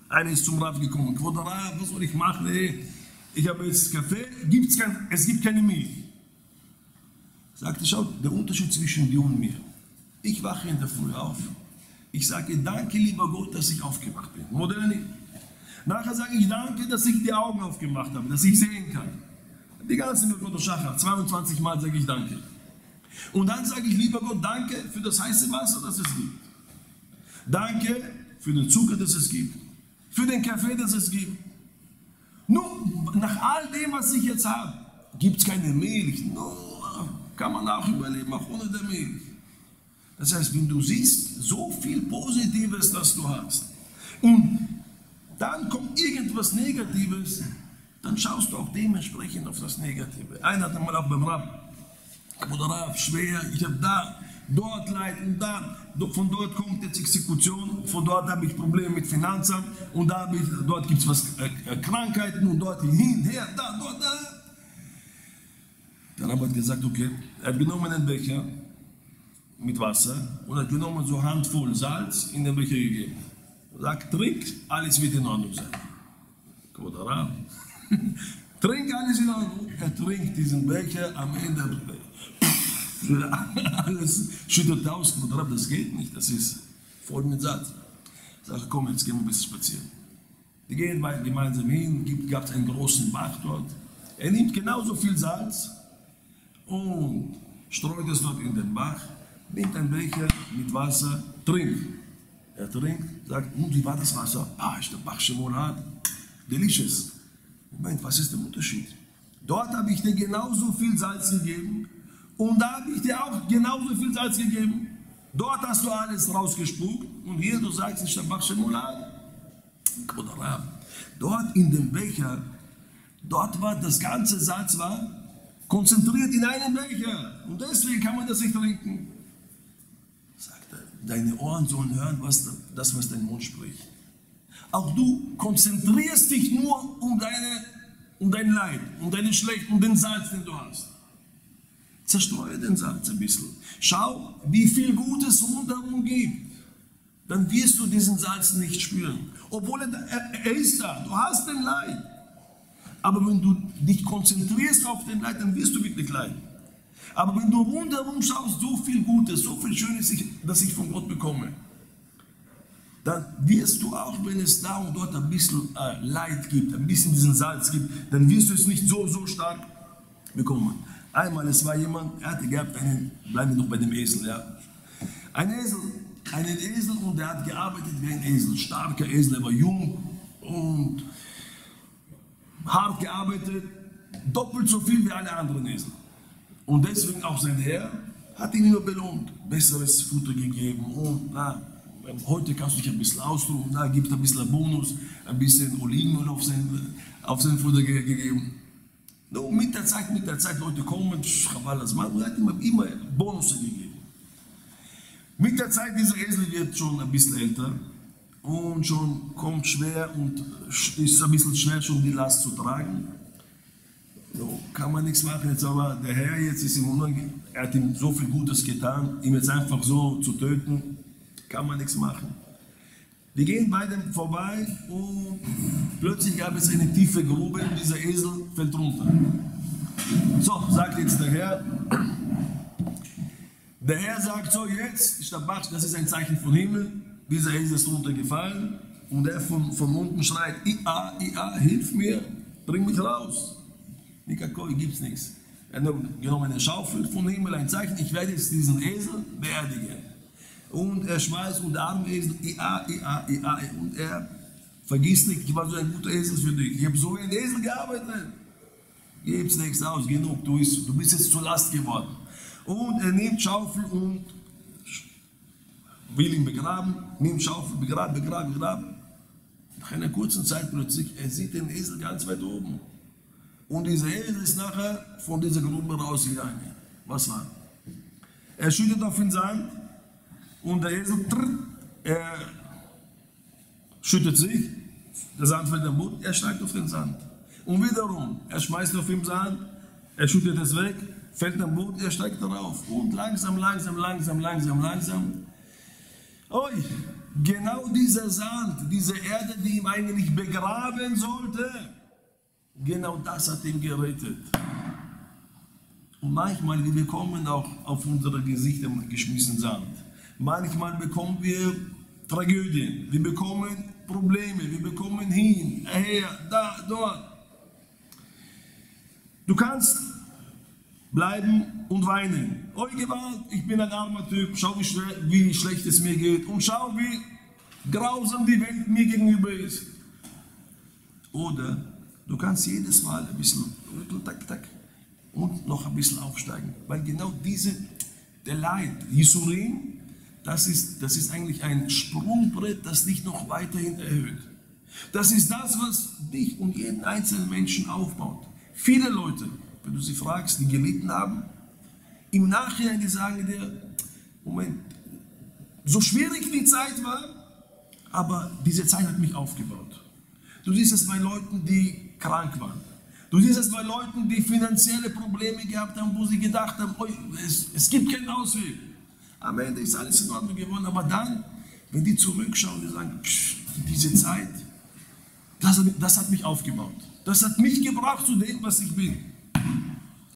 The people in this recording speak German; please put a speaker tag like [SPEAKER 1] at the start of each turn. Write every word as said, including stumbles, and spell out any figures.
[SPEAKER 1] Einer ist zum Rav gekommen. Rav, was soll ich machen? Ey? Ich habe jetzt Kaffee, gibt's kein, es gibt keine Milch. Sagte, schau, der Unterschied zwischen dir und mir. Ich wache in der Früh auf. Ich sage, danke, lieber Gott, dass ich aufgewacht bin. Moderne. Nachher sage ich, danke, dass ich die Augen aufgemacht habe, dass ich sehen kann. Die ganze Mirkot Shachar, zweiundzwanzig Mal sage ich danke. Und dann sage ich, lieber Gott, danke für das heiße Wasser, das es gibt. Danke für den Zucker, das es gibt. Für den Kaffee, das es gibt. Nur nach all dem, was ich jetzt habe, gibt es keine Milch. Nur kann man auch überleben, auch ohne der Milch. Das heißt, wenn du siehst, so viel Positives, das du hast, und dann kommt irgendwas Negatives, dann schaust du auch dementsprechend auf das Negative. Einer hat einmal auch beim Rav, oder Rav, schwer, ich habe da, dort Leid und da, von dort kommt jetzt Exekution, von dort habe ich Probleme mit Finanzamt und da ich, dort gibt es was, äh, Krankheiten und dort hin, her, da, dort, da. Dann hat er gesagt, okay, er hat genommen einen Becher mit Wasser und hat genommen so eine Handvoll Salz in den Becher gegeben. Er sagt, trink, alles wird in Ordnung sein. Oder Rav. Trink, alles in Ordnung. Er trinkt diesen Becher, am Ende alles schüttet aus. Oder Rav, das geht nicht, das ist voll mit Salz. Ich sage, komm, jetzt gehen wir ein bisschen spazieren. Die gehen gemeinsam hin, gab es einen großen Bach dort. Er nimmt genauso viel Salz und streut es dort in den Bach, nimmt einen Becher mit Wasser, trinkt. Er trinkt, sagt, und wie war das Wasser? Ah, ist der Bach Shemonat. Delicious. Moment, was ist der Unterschied? Dort habe ich dir genauso viel Salz gegeben und da habe ich dir auch genauso viel Salz gegeben. Dort hast du alles rausgespuckt und hier, du sagst, ist der Bach Shemonat. Dort in dem Becher, dort war das ganze Salz war konzentriert in einem Becher und deswegen kann man das nicht trinken. Sagt er, deine Ohren sollen hören, was das, was dein Mund spricht. Auch du konzentrierst dich nur um, deine, um dein Leid, um deine Schlecht, um den Salz, den du hast. Zerstreue den Salz ein bisschen. Schau, wie viel Gutes rundherum gibt. Dann wirst du diesen Salz nicht spüren. Obwohl er, er, er ist da, du hast den Leid. Aber wenn du dich konzentrierst auf den Leid, dann wirst du wirklich leiden. Aber wenn du rundherum schaust, so viel Gutes, so viel Schönes, das ich von Gott bekomme, dann wirst du auch, wenn es da und dort ein bisschen äh, Leid gibt, ein bisschen diesen Salz gibt, dann wirst du es nicht so, so stark bekommen. Einmal, es war jemand, er hatte gehabt einen, bleiben wir noch bei dem Esel, ja. Ein Esel, einen Esel und er hat gearbeitet wie ein Esel, starker Esel, er war jung und hart gearbeitet, doppelt so viel wie alle anderen Esel. Und deswegen auch sein Herr hat ihn nur belohnt, besseres Futter gegeben und na, heute kannst du dich ein bisschen ausruhen, da gibt es ein bisschen Bonus, ein bisschen Olivenöl auf sein, auf sein Futter gegeben. No, mit der Zeit, mit der Zeit, Leute kommen, und er hat immer, immer Bonus gegeben. Mit der Zeit, dieser Esel wird schon ein bisschen älter und schon kommt schwer und ist ein bisschen schwer schon die Last zu tragen. So, kann man nichts machen, jetzt aber der Herr jetzt ist ihm unangenehm, er hat ihm so viel Gutes getan, ihm jetzt einfach so zu töten, kann man nichts machen. Wir gehen bei dem vorbei und plötzlich gab es eine tiefe Grube und dieser Esel fällt runter. So, sagt jetzt der Herr, der Herr sagt so, jetzt ist der Bach, das ist ein Zeichen vom Himmel, dieser Esel ist runtergefallen und er von, von unten schreit, Ia, Ia, hilf mir, bring mich raus. Nikakoi, gibt's nichts. Er hat genommen eine Schaufel vom Himmel, ein Zeichen, ich werde jetzt diesen Esel beerdigen. Und er schmeißt und der arme Esel, Ia, Ia, Ia, und er vergisst nicht, ich war so ein guter Esel für dich. Ich habe so wie ein Esel gearbeitet. Gib's nichts aus, genug, du bist, du bist jetzt zur Last geworden. Und er nimmt Schaufel und will ihn begraben, nimmt Schaufel, begraben, begraben, begraben. Nach einer kurzen Zeit plötzlich, er sieht den Esel ganz weit oben. Und dieser Esel ist nachher von dieser Grube rausgegangen. Was war? Er schüttet auf den Sand und der Esel, er schüttet sich, der Sand fällt am Boden, er steigt auf den Sand. Und wiederum, er schmeißt auf den Sand, er schüttet es weg, fällt am Boden, er steigt darauf. Und langsam, langsam, langsam, langsam, langsam. Oi, genau dieser Sand, diese Erde, die ihm eigentlich begraben sollte, genau das hat ihn gerettet. Und manchmal, wir bekommen auch auf unsere Gesichter geschmissen Sand. Manchmal bekommen wir Tragödien, wir bekommen Probleme, wir bekommen hin, her, da, dort. Du kannst bleiben und weinen. Oh Gewalt, ich bin ein armer Typ, schau wie, schwer, wie schlecht es mir geht und schau wie grausam die Welt mir gegenüber ist. Oder du kannst jedes Mal ein bisschen tak, tak, und noch ein bisschen aufsteigen, weil genau diese, der Leid, Yisurim, das ist, das ist eigentlich ein Sprungbrett, das dich noch weiterhin erhöht. Das ist das, was dich und jeden einzelnen Menschen aufbaut. Viele Leute, wenn du sie fragst, die gelitten haben, im Nachhinein, die sagen dir, Moment, so schwierig die Zeit war, aber diese Zeit hat mich aufgebaut. Du siehst es bei Leuten, die krank waren. Du siehst es bei Leuten, die finanzielle Probleme gehabt haben, wo sie gedacht haben, oh, es, es gibt keinen Ausweg. Am Ende ist alles in Ordnung geworden, aber dann, wenn die zurückschauen, die sagen, psch, diese Zeit, das, das hat mich aufgebaut. Das hat mich gebracht zu dem, was ich bin.